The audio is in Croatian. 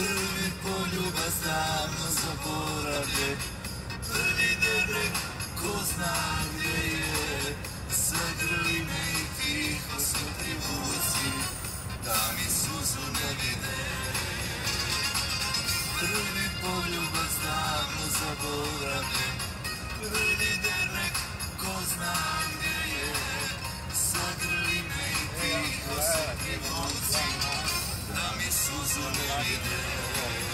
Prvi poljubac davno zaboravljen, prvi debrek ko zna gdje je, zagrli me i tiho su privuci, da mi suzu ne vide. Prvi poljubac davno zaboravljen, prvi debrek ko zna gdje je, zagrli me i tiho su privuci, da mi suzu ne vide.